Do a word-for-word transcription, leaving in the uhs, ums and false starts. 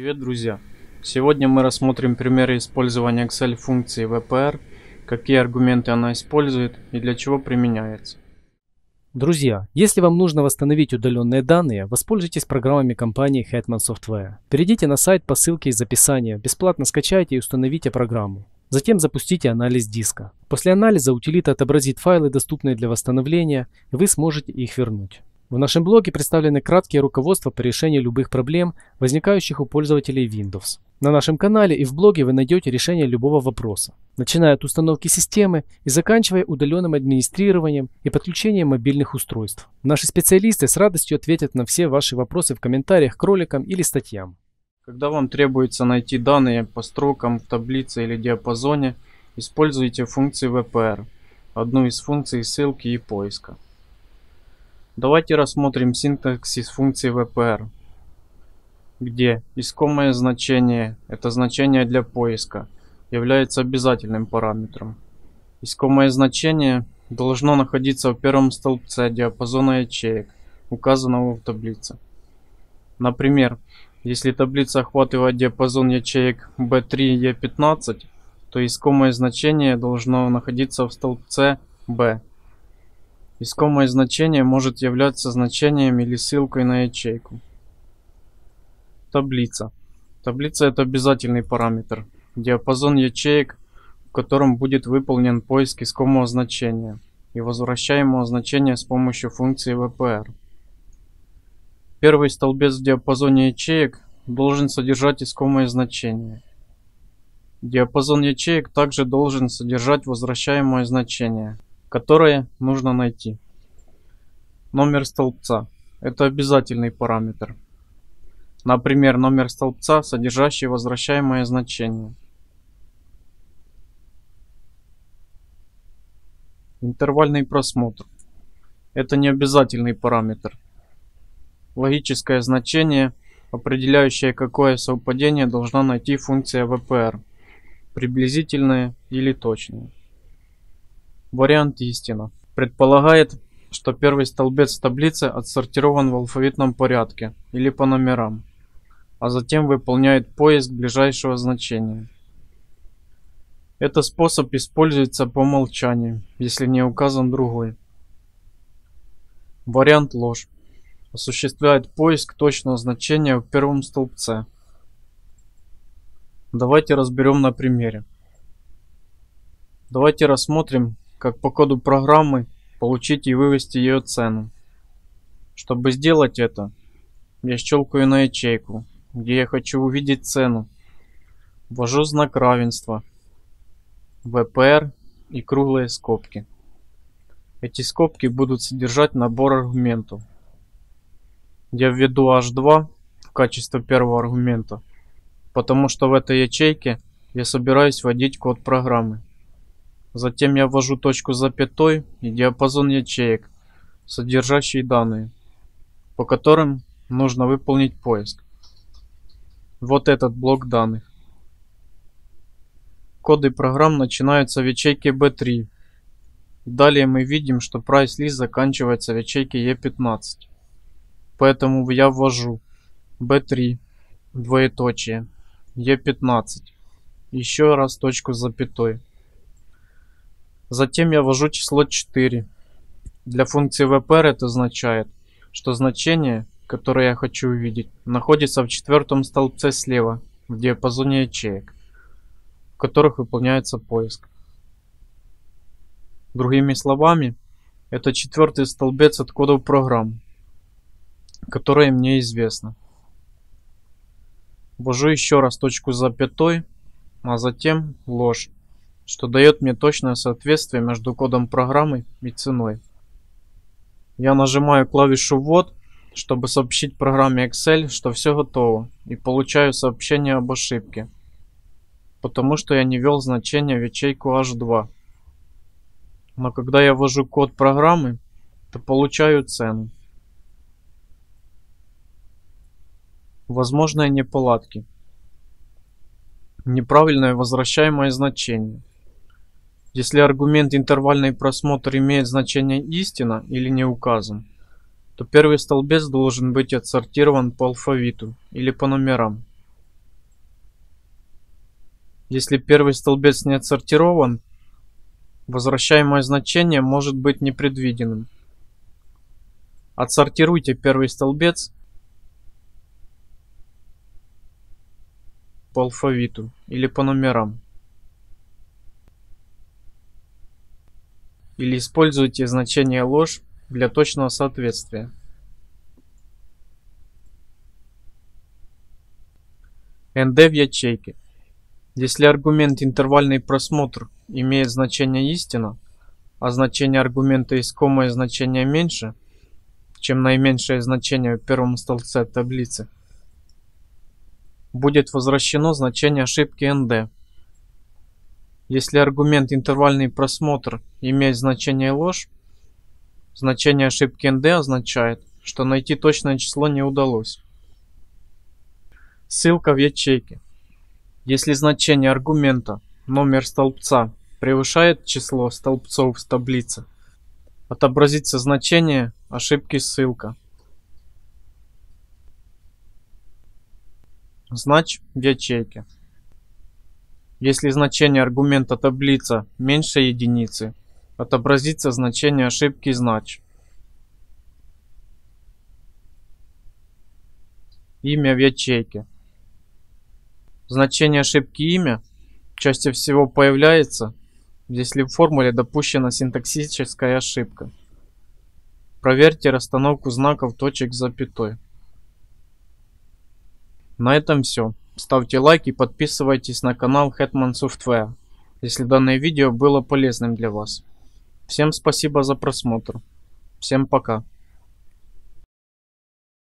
Привет, друзья! Сегодня мы рассмотрим примеры использования Excel функции ви пи ар, какие аргументы она использует и для чего применяется. Друзья, если вам нужно восстановить удаленные данные, воспользуйтесь программами компании Hetman Software. Перейдите на сайт по ссылке из описания, бесплатно скачайте и установите программу. Затем запустите анализ диска. После анализа утилита отобразит файлы, доступные для восстановления, и вы сможете их вернуть. В нашем блоге представлены краткие руководства по решению любых проблем, возникающих у пользователей Windows. На нашем канале и в блоге вы найдете решение любого вопроса, начиная от установки системы и заканчивая удаленным администрированием и подключением мобильных устройств. Наши специалисты с радостью ответят на все ваши вопросы в комментариях к роликам или статьям. Когда вам требуется найти данные по строкам в таблице или диапазоне, используйте функции ви пи ар, одну из функций ссылки и поиска. Давайте рассмотрим синтаксис функции ви пи ар, где искомое значение, это значение для поиска, является обязательным параметром. Искомое значение должно находиться в первом столбце диапазона ячеек, указанного в таблице. Например, если таблица охватывает диапазон ячеек би три и и пятнадцать, то искомое значение должно находиться в столбце B. Искомое значение может являться значением или ссылкой на ячейку. Таблица. Таблица — это обязательный параметр, диапазон ячеек, в котором будет выполнен поиск искомого значения и возвращаемого значения с помощью функции ви пи ар. Первый столбец в диапазоне ячеек должен содержать искомое значение. Диапазон ячеек также должен содержать возвращаемое значение, которое нужно найти. Номер столбца – это обязательный параметр. Например, номер столбца, содержащий возвращаемое значение. Интервальный просмотр – это необязательный параметр. Логическое значение, определяющее, какое совпадение должна найти функция ви пи ар, приблизительное или точное. Вариант истина предполагает, что первый столбец таблицы отсортирован в алфавитном порядке или по номерам, а затем выполняет поиск ближайшего значения. Этот способ используется по умолчанию, если не указан другой. Вариант ложь осуществляет поиск точного значения в первом столбце. Давайте разберем на примере. Давайте рассмотрим, как по коду программы получить и вывести ее цену. Чтобы сделать это, я щелкаю на ячейку, где я хочу увидеть цену, ввожу знак равенства, ви пи ар и круглые скобки. Эти скобки будут содержать набор аргументов. Я введу аш два в качестве первого аргумента, потому что в этой ячейке я собираюсь вводить код программы. Затем я ввожу точку с запятой и диапазон ячеек, содержащие данные, по которым нужно выполнить поиск. Вот этот блок данных. Коды программ начинаются в ячейке би три. Далее мы видим, что price list заканчивается в ячейке и и пятнадцать. Поэтому я ввожу би три, двоеточие, и и пятнадцать, еще раз точку с запятой. Затем я ввожу число четыре. Для функции ви пи ар это означает, что значение, которое я хочу увидеть, находится в четвертом столбце слева, в диапазоне ячеек, в которых выполняется поиск. Другими словами, это четвертый столбец от кодов программ, которые мне известны. Ввожу еще раз точку с запятой, а затем ложь, что дает мне точное соответствие между кодом программы и ценой. Я нажимаю клавишу ввод, чтобы сообщить программе Excel, что все готово, и получаю сообщение об ошибке, потому что я не ввел значение в ячейку аш два. Но когда я ввожу код программы, то получаю цену. Возможные неполадки. Неправильное возвращаемое значение. Если аргумент интервальный просмотр имеет значение истина или не указан, то первый столбец должен быть отсортирован по алфавиту или по номерам. Если первый столбец не отсортирован, возвращаемое значение может быть непредвиденным. Отсортируйте первый столбец по алфавиту или по номерам. Или используйте значение ложь для точного соответствия. эн дэ в ячейке. Если аргумент интервальный просмотр имеет значение истина, а значение аргумента искомое значение меньше, чем наименьшее значение в первом столбце таблицы, будет возвращено значение ошибки эн дэ. Если аргумент интервальный просмотр имеет значение ложь, значение ошибки эн дэ означает, что найти точное число не удалось. Ссылка в ячейке. Если значение аргумента номер столбца превышает число столбцов в таблице, отобразится значение ошибки ссылка. Знач в ячейке. Если значение аргумента таблица меньше единицы, отобразится значение ошибки знач. Имя в ячейке. Значение ошибки имя чаще всего появляется, если в формуле допущена синтаксическая ошибка. Проверьте расстановку знаков точек с запятой. На этом все. Ставьте лайк и подписывайтесь на канал Hetman Software, если данное видео было полезным для вас. Всем спасибо за просмотр. Всем пока.